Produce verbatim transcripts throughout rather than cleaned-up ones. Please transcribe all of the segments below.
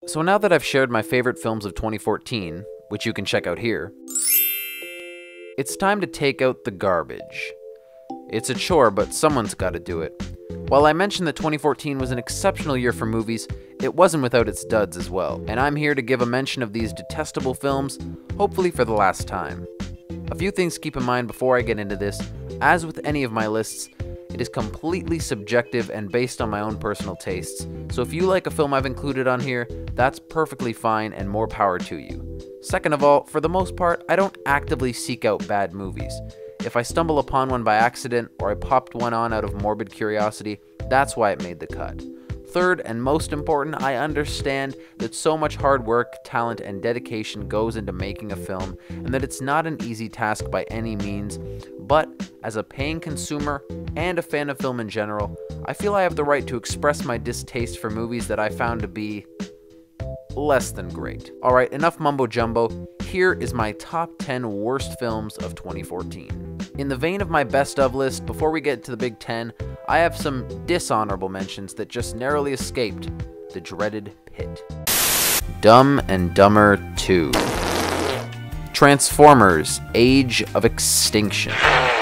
So now that I've shared my favorite films of twenty fourteen, which you can check out here, it's time to take out the garbage. It's a chore, but someone's got to do it. While I mentioned that twenty fourteen was an exceptional year for movies, it wasn't without its duds as well, and I'm here to give a mention of these detestable films, hopefully for the last time. A few things to keep in mind before I get into this. As with any of my lists, it is completely subjective and based on my own personal tastes, so if you like a film I've included on here, that's perfectly fine and more power to you. Second of all, for the most part, I don't actively seek out bad movies. If I stumble upon one by accident, or I popped one on out of morbid curiosity, that's why it made the cut. Third, and most important, I understand that so much hard work, talent, and dedication goes into making a film, and that it's not an easy task by any means, but as a paying consumer and a fan of film in general, I feel I have the right to express my distaste for movies that I found to be less than great. Alright, enough mumbo jumbo. Here is my top ten worst films of twenty fourteen. In the vein of my best of list, before we get to the big ten, I have some dishonorable mentions that just narrowly escaped the dreaded pit. Dumb and Dumber two. Transformers: Age of Extinction.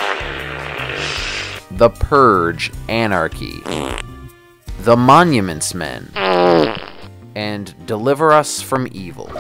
The Purge: Anarchy. The Monuments Men. And Deliver Us from Evil.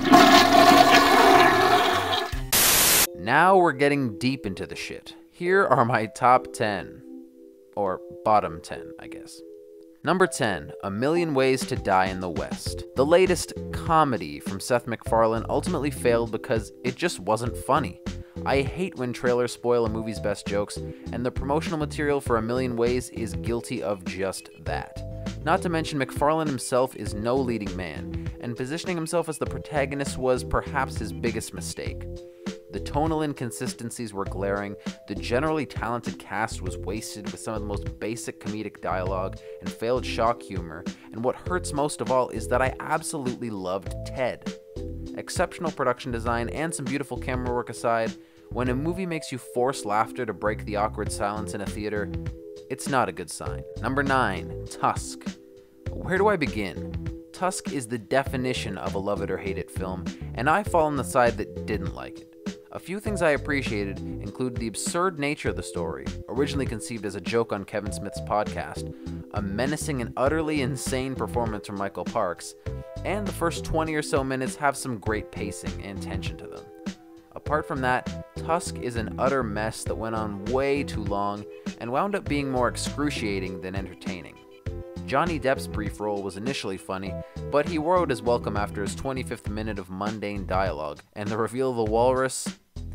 Now we're getting deep into the shit. Here are my top ten. Or bottom ten, I guess. Number ten, A Million Ways to Die in the West. The latest comedy from Seth MacFarlane ultimately failed because it just wasn't funny. I hate when trailers spoil a movie's best jokes, and the promotional material for A Million Ways is guilty of just that. Not to mention, MacFarlane himself is no leading man, and positioning himself as the protagonist was perhaps his biggest mistake. The tonal inconsistencies were glaring, the generally talented cast was wasted with some of the most basic comedic dialogue and failed shock humor, and what hurts most of all is that I absolutely loved Ted. Exceptional production design and some beautiful camera work aside, when a movie makes you force laughter to break the awkward silence in a theater, it's not a good sign. Number nine, Tusk. Where do I begin? Tusk is the definition of a love it or hate it film, and I fall on the side that didn't like it. A few things I appreciated include the absurd nature of the story, originally conceived as a joke on Kevin Smith's podcast, a menacing and utterly insane performance from Michael Parks, and the first twenty or so minutes have some great pacing and tension to them. Apart from that, Tusk is an utter mess that went on way too long and wound up being more excruciating than entertaining. Johnny Depp's brief role was initially funny, but he wore out his welcome after his twenty-fifth minute of mundane dialogue, and the reveal of the walrus,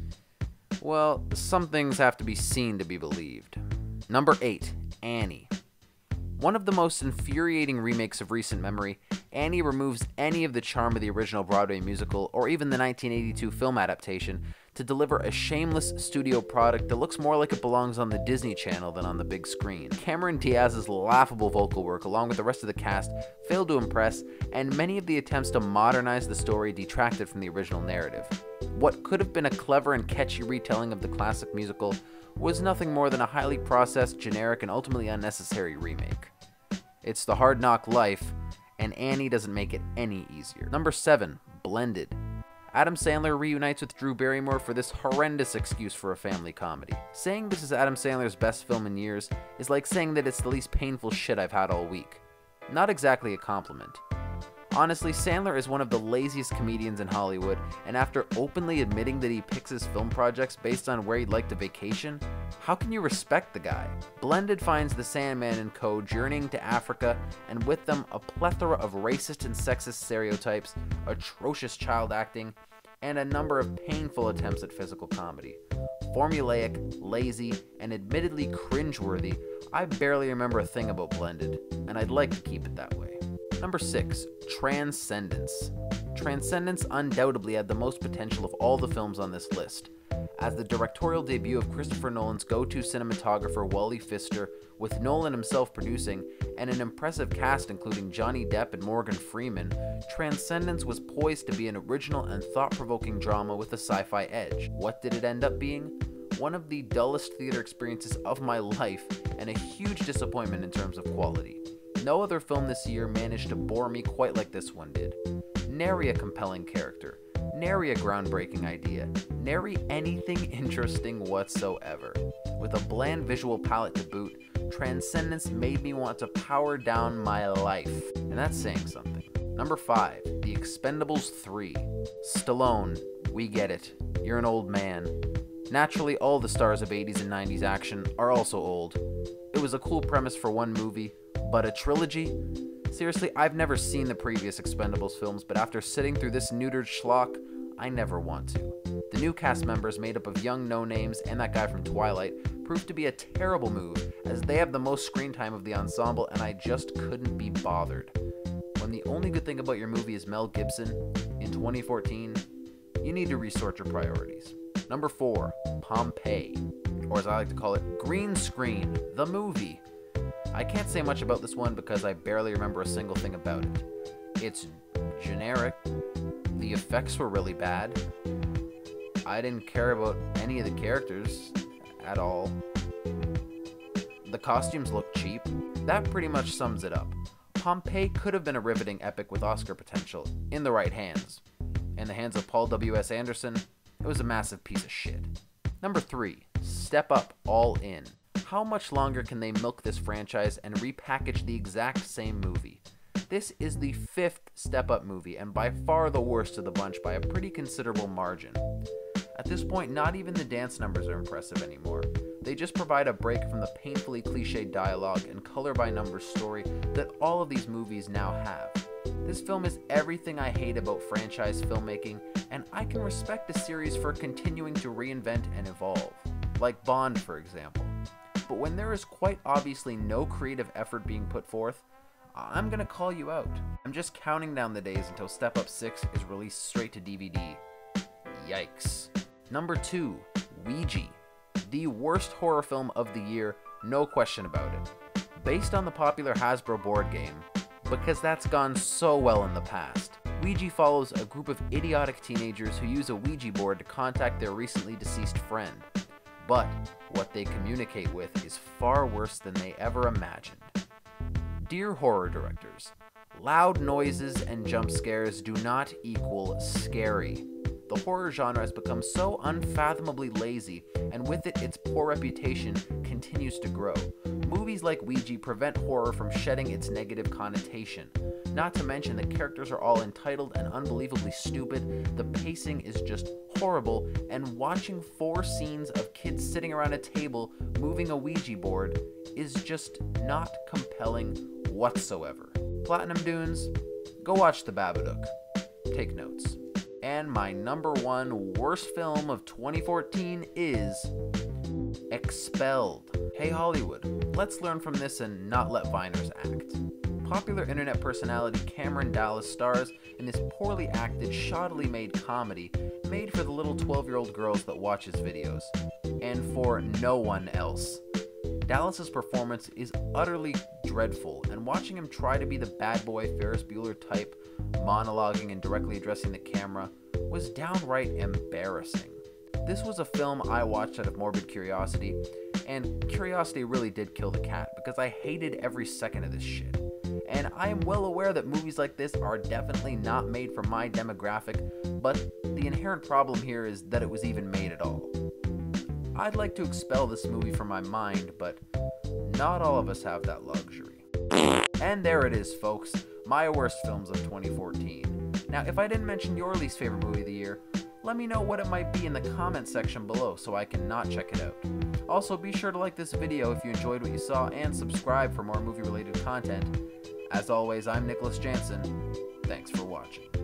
well, some things have to be seen to be believed. Number eight, Annie. One of the most infuriating remakes of recent memory, Annie removes any of the charm of the original Broadway musical or even the nineteen eighty-two film adaptation to deliver a shameless studio product that looks more like it belongs on the Disney Channel than on the big screen. Cameron Diaz's laughable vocal work along with the rest of the cast failed to impress, and many of the attempts to modernize the story detracted from the original narrative. What could have been a clever and catchy retelling of the classic musical was nothing more than a highly processed, generic, and ultimately unnecessary remake. It's the hard knock life, and Annie doesn't make it any easier. Number seven, Blended. Adam Sandler reunites with Drew Barrymore for this horrendous excuse for a family comedy. Saying this is Adam Sandler's best film in years is like saying that it's the least painful shit I've had all week. Not exactly a compliment. Honestly, Sandler is one of the laziest comedians in Hollywood, and after openly admitting that he picks his film projects based on where he'd like to vacation, how can you respect the guy? Blended finds the Sandman and co. journeying to Africa, and with them a plethora of racist and sexist stereotypes, atrocious child acting, and a number of painful attempts at physical comedy. Formulaic, lazy, and admittedly cringeworthy, I barely remember a thing about Blended, and I'd like to keep it that way. Number six, Transcendence. Transcendence undoubtedly had the most potential of all the films on this list. As the directorial debut of Christopher Nolan's go-to cinematographer Wally Pfister, with Nolan himself producing, and an impressive cast including Johnny Depp and Morgan Freeman, Transcendence was poised to be an original and thought-provoking drama with a sci-fi edge. What did it end up being? One of the dullest theater experiences of my life, and a huge disappointment in terms of quality. No other film this year managed to bore me quite like this one did. Nary a compelling character, nary a groundbreaking idea, nary anything interesting whatsoever. With a bland visual palette to boot, Transcendence made me want to power down my life, and that's saying something. Number five, The Expendables three. Stallone, we get it, you're an old man. Naturally, all the stars of eighties and nineties action are also old. It was a cool premise for one movie, but a trilogy? Seriously, I've never seen the previous Expendables films, but after sitting through this neutered schlock, I never want to. The new cast members made up of young no-names and that guy from Twilight proved to be a terrible move, as they have the most screen time of the ensemble and I just couldn't be bothered. When the only good thing about your movie is Mel Gibson, in twenty fourteen, you need to resort your priorities. Number four, Pompeii, or as I like to call it, Green Screen, the movie. I can't say much about this one because I barely remember a single thing about it. It's generic, the effects were really bad, I didn't care about any of the characters at all, the costumes look cheap. That pretty much sums it up. Pompeii could have been a riveting epic with Oscar potential, in the right hands. In the hands of Paul W S Anderson, it was a massive piece of shit. Number three, Step Up All In. How much longer can they milk this franchise and repackage the exact same movie? This is the fifth Step Up movie, and by far the worst of the bunch by a pretty considerable margin. At this point, not even the dance numbers are impressive anymore. They just provide a break from the painfully cliched dialogue and color-by-numbers story that all of these movies now have. This film is everything I hate about franchise filmmaking, and I can respect the series for continuing to reinvent and evolve, like Bond, for example. But when there is quite obviously no creative effort being put forth, I'm gonna call you out. I'm just counting down the days until Step Up six is released straight to D V D. Yikes. Number two, Ouija. The worst horror film of the year, no question about it. Based on the popular Hasbro board game, because that's gone so well in the past. Ouija follows a group of idiotic teenagers who use a Ouija board to contact their recently deceased friend. But what they communicate with is far worse than they ever imagined. Dear horror directors, loud noises and jump scares do not equal scary. The horror genre has become so unfathomably lazy, and with it, its poor reputation continues to grow. Movies like Ouija prevent horror from shedding its negative connotation. Not to mention, the characters are all entitled and unbelievably stupid, the pacing is just horrible, and watching four scenes of kids sitting around a table moving a Ouija board is just not compelling whatsoever. Platinum Dunes, go watch The Babadook. Take notes. And my number one worst film of twenty fourteen is Expelled. Hey Hollywood, let's learn from this and not let Viners act. Popular internet personality Cameron Dallas stars in this poorly acted, shoddily made comedy made for the little twelve-year-old girls that watch his videos, and for no one else. Dallas's performance is utterly dreadful, and watching him try to be the bad boy Ferris Bueller type, monologuing and directly addressing the camera, was downright embarrassing. This was a film I watched out of morbid curiosity, and curiosity really did kill the cat because I hated every second of this shit. And I am well aware that movies like this are definitely not made for my demographic, but the inherent problem here is that it was even made at all. I'd like to expel this movie from my mind, but not all of us have that luxury. And there it is, folks, my worst films of twenty fourteen. Now, if I didn't mention your least favorite movie of the year, let me know what it might be in the comment section below so I can not check it out. Also, be sure to like this video if you enjoyed what you saw and subscribe for more movie-related content. As always, I'm Nicholas Janzen. Thanks for watching.